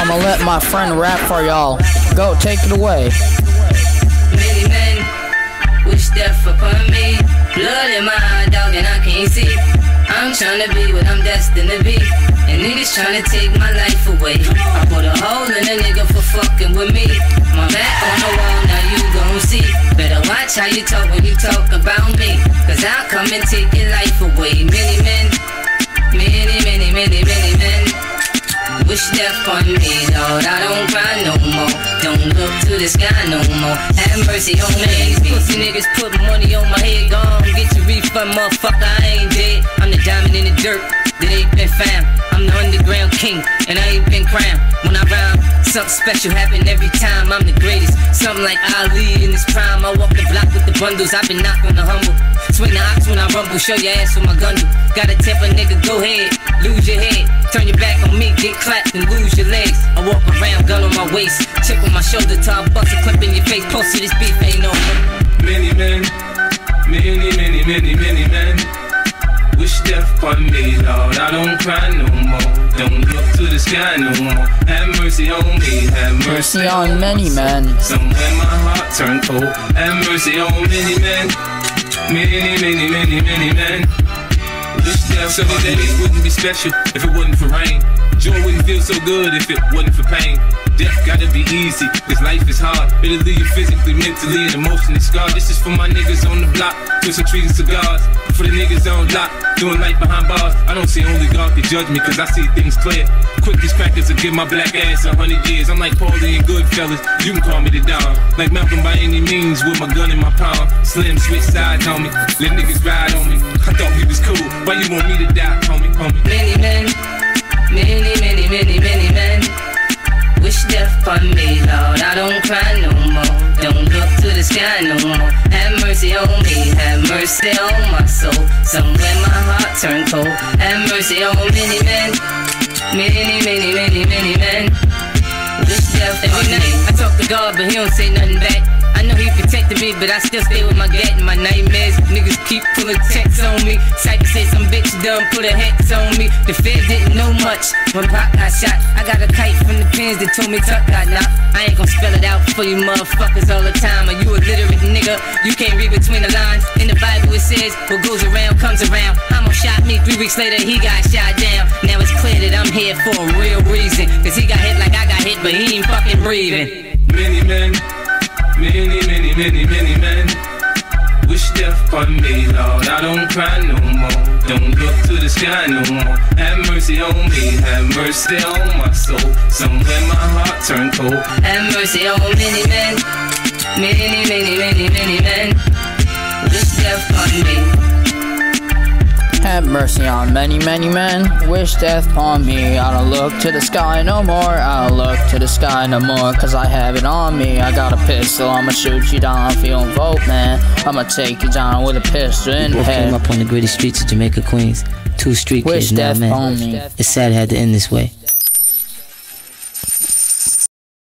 I'ma let my friend rap for y'all. Go, take it away. Many men wish death upon me. Blood in my eye, dog, and I can't see. I'm tryna be what I'm destined to be, and niggas tryna take my life away. I put a hole in a nigga for fucking with me. My back on the wall, now you gon' see. Better watch how you talk when you talk about me, cause I'll come and take your life away. Many men, many men wish death on me, Lord. I don't cry no more, don't look to the sky no more. Have mercy on me. Pussy niggas put money on my head, gone. Get your refund, motherfucker, I ain't dead. I'm the diamond in the dirt that ain't been found. I'm the underground king, and I ain't been crowned. When I rhyme, something special happen every time. I'm the greatest, something like Ali in his prime. I walk the block with the bundles, I've been knocked on the humble. Swing the ox when I rumble, show your ass with my gun do. Gotta tip a nigga, go ahead, lose your head. Turn your back on me, get clapped and lose your legs. I walk around, gun on my waist, chip on my shoulder, till I bust a clip in your face. Post to this beef ain't over. Many men, many men wish death upon me, Lord. I don't cry no more, don't look to the sky no more. Have mercy on me, have mercy on many men. Somewhere my heart turned cold. Have mercy on many men, many men. Wish death sunny days wouldn't be special if it wasn't for rain. Joy wouldn't feel so good if it wasn't for pain. Death gotta be easy, cause life is hard. It'll leave you physically, mentally, and emotionally scarred. This is for my niggas on the block, twisting trees and cigars. For the niggas on lock, doing life behind bars. I don't see only God can judge me, cause I see things clear. Quick these crackers will give my black ass 100 years. I'm like Paulie and Goodfellas, you can call me the Don. Like Malcolm by any means, with my gun in my palm. Slim switch sides, homie, let niggas ride on me. I thought we was cool, why you want me to die, homie? Many men, many men wish death upon me, Lord. I don't cry no more, don't look to the sky no more. Have mercy on me, have mercy on my soul. Somewhere my heart turned cold. Have mercy on many men, many men wish death every night. I talk to God, but he don't say nothing back. I know he protected me, but I still stay with my gat and my nightmares. Niggas keep pulling texts on me. Psych say some bitch done put a hex on me. The Fed didn't know much when Pop got shot. I got a kite from the pins that told me Tuck got knocked. I ain't gon' spell it out for you motherfuckers all the time. Are you a literate nigga? You can't read between the lines. In the Bible it says, what goes around comes around. I'ma shot me, 3 weeks later he got shot down. Now it's clear that I'm here for a real reason, cause he got hit like I got hit, but he ain't fucking breathing. Many men, many men wish death upon me, Lord. I don't cry no more, don't look to the sky no more. Have mercy on me, have mercy on my soul. Somewhere my heart turned cold. Have mercy on many men, many men wish death upon me. Have mercy on many men wish death upon me. I don't look to the sky no more, I don't look to the sky no more, cause I have it on me. I got a pistol, I'ma shoot you down if you don't vote, man. I'ma take you down with a pistol in the head. Came up on the gritty streets of Jamaica, Queens. 2 street kids, now man. It's sad it had to end this way.